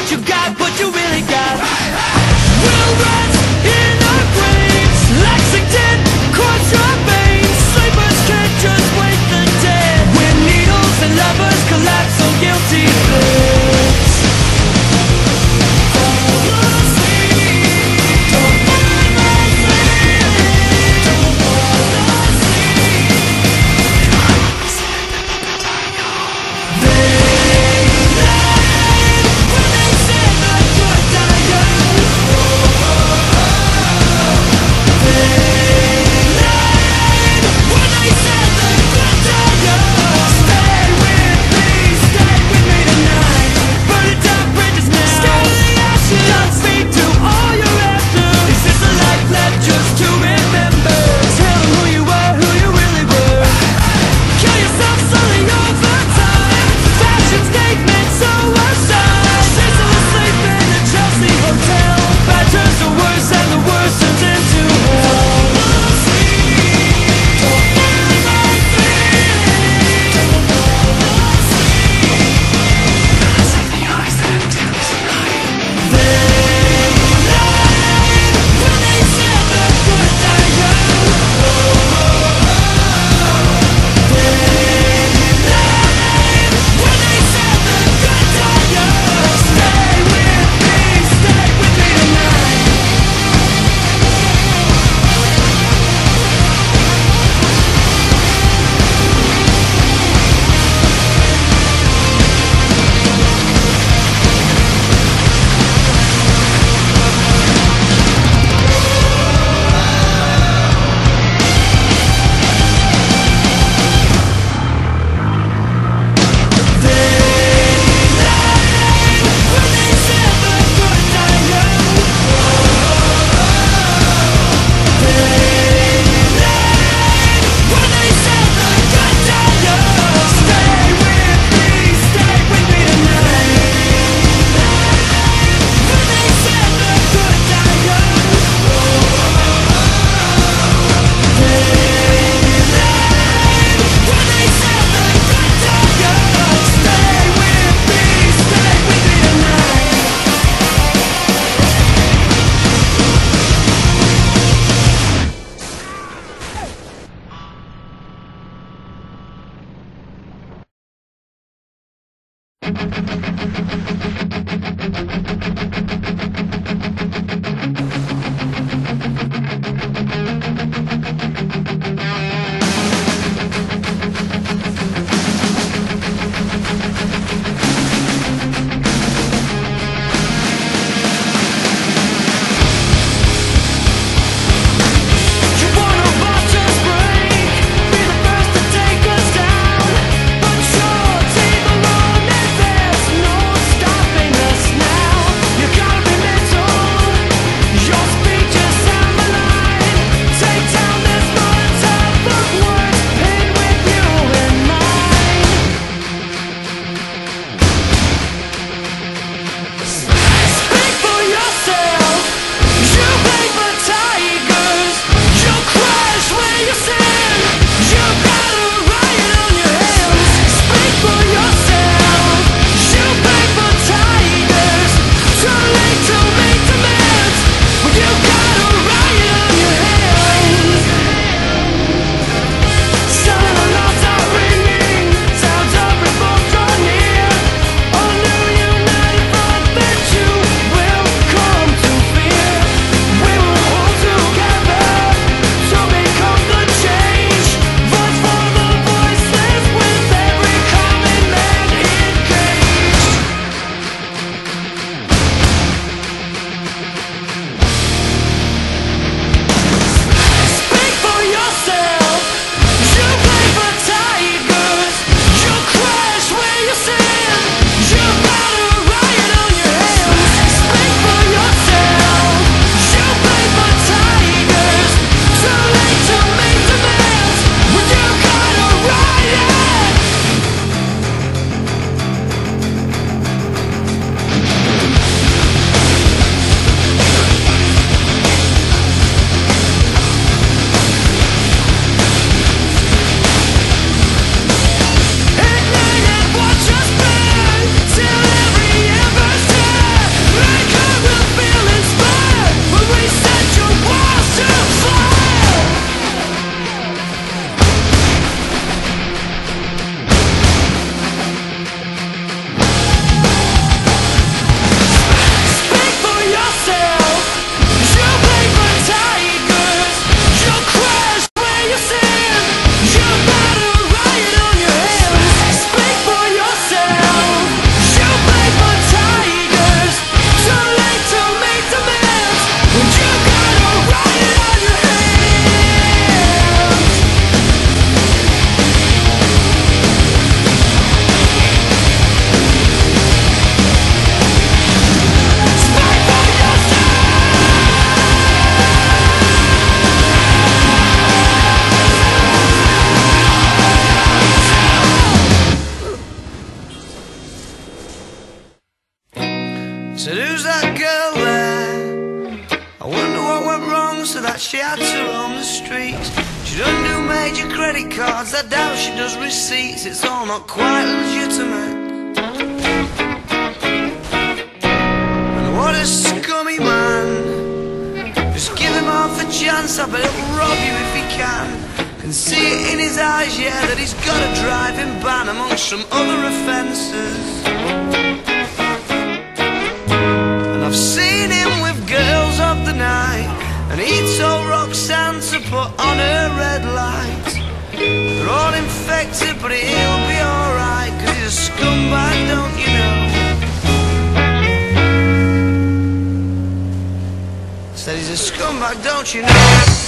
what you got, what you really got. We'll rot in our graves. Lexington, cross your veins. Sleepers can't just wait the dead. When needles and lovers collapse on guilty beds. There's Said, who's that girl there? I wonder what went wrong so that she had to roam the streets. She doesn't do major credit cards, I doubt she does receipts. It's all not quite legitimate. And what a scummy man. Just give him half a chance, I bet he'll rob you if he can. Can see it in his eyes, yeah, that he's got a driving ban amongst some other offences. And I've seen him with girls of the night, and he told Roxanne to put on her red light. They're all infected, but he'll be alright, 'cause he's a scumbag, don't you know? Said he's a scumbag, don't you know?